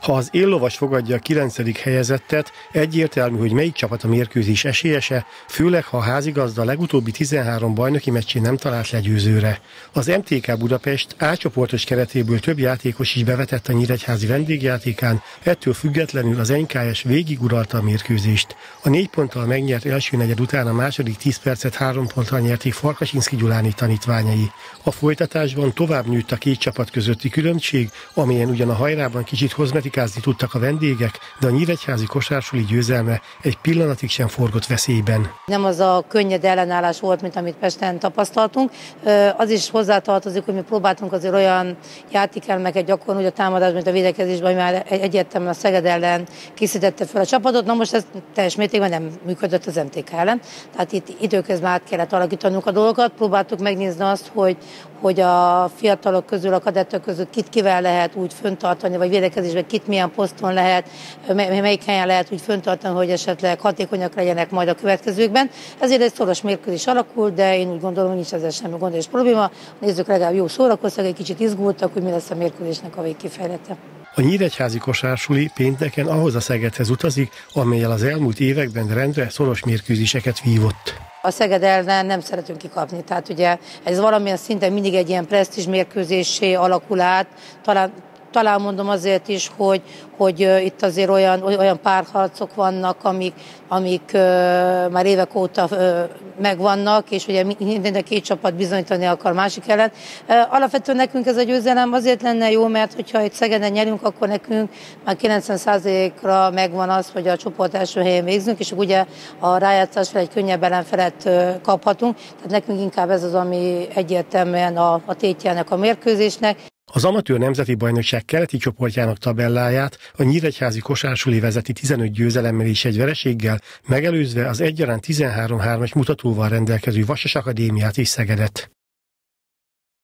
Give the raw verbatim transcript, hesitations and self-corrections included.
Ha az éllovas fogadja a kilencedik helyezettet, egyértelmű, hogy melyik csapat a mérkőzés esélyese, főleg ha a házigazda a legutóbbi tizenhárom bajnoki meccsén nem talált legyőzőre. Az em té ká Budapest A csoportos keretéből több játékos is bevetett a nyíregyházi vendégjátékán, ettől függetlenül az en ká es végiguralta a mérkőzést. A négy ponttal megnyert első negyed után a második tíz percet három ponttal nyerték Farkasinszky Gyuláné tanítványai. A folytatásban tovább nőtt a két csapat közötti különbség, amelyen ugyan a hajrában kicsit kozmetikázni tudtak a vendégek, de a nyíregyházi kosársuli győzelme egy pillanatig sem forgott veszélyben. Nem az a könnyed ellenállás volt, mint amit Pesten tapasztaltunk. Az is hozzátartozik, hogy mi próbáltunk azért olyan játékelmeket gyakorolni, hogy a támadásban, mint a védekezésben, hogy már egyértelműen a Szeged ellen készítette fel a csapatot. Na most ez teljes mértékben nem működött az em té ká ellen. Tehát itt időközben át kellett alakítanunk a dolgokat. Próbáltuk megnézni azt, hogy, hogy a fiatalok közül, a kadettek között kit kivel lehet úgy föntartani, vagy védekezésben kit milyen poszton lehet, melyik helyen lehet úgy föntartani, hogy esetleg hatékonyak legyenek majd a következőkben. Ezért egy szoros mérkőzés alakult, de én úgy gondolom, hogy nincs ezzel semmi gond és probléma. Nézzük, legalább jó szórakoztak, egy kicsit izgultak, hogy mi lesz a mérkőzésnek a végkifejlete. A nyíregyházi kosársuli pénteken ahhoz a Szegedhez utazik, amellyel az elmúlt években rendre szoros mérkőzéseket vívott. A Szeged ellen nem szeretünk kikapni, tehát ugye ez valamilyen szinten mindig egy ilyen presztízs mérkőzésé alakul át, talán Talán mondom azért is, hogy, hogy itt azért olyan, olyan párharcok vannak, amik, amik uh, már évek óta uh, megvannak, és ugye minden a két csapat bizonyítani akar másik ellen. Uh, alapvetően nekünk ez a győzelem azért lenne jó, mert hogyha egy Szegeden nyerünk, akkor nekünk már kilencven százalékra megvan az, hogy a csoport első helyen végzünk, és ugye a rájátszásra egy könnyebb ellenfelet uh, kaphatunk. Tehát nekünk inkább ez az, ami egyértelműen a, a tétje ennek a mérkőzésnek. Az amatőr nemzeti bajnokság keleti csoportjának tabelláját a nyíregyházi kosársuli vezeti tizenöt győzelemmel és egy vereséggel, megelőzve az egyaránt tizenhárom hármas mutatóval rendelkező Vasas Akadémiát és Szegedet.